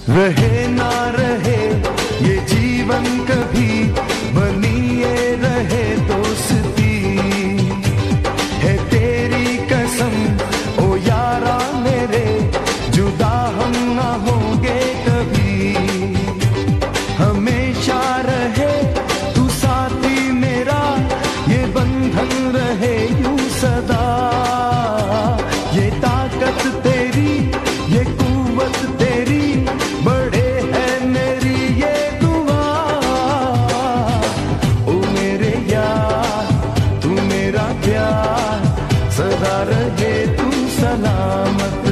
रहे ना रहे ये जीवन कभी, बनी ये रहे दोस्ती, है तेरी कसम ओ यारा मेरे, जुदा हम ना होंगे कभी। हमेशा रहे तू साथी मेरा, ये बंधन रहे यूं सदा। ये ताकत तेरी, ये कुव्वत तेरी, बड़े है मेरी ये दुआ। ओ मेरे यार तू मेरा प्यार, सदा रहे तू सलामत।